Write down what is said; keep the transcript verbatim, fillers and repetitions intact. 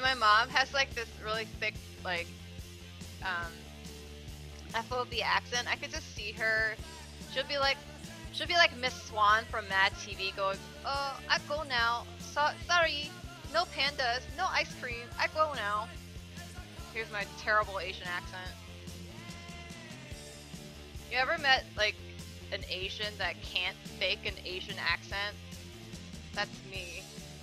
my mom has like this really thick, like, um, F O B accent. I could just see her. She'll be like, she'll be like Miss Swan from Mad T V, going, "Oh, I go now. So sorry, no pandas, no ice cream. I go now." Here's my terrible Asian accent. You ever met like an Asian that can't fake an Asian accent? That's me.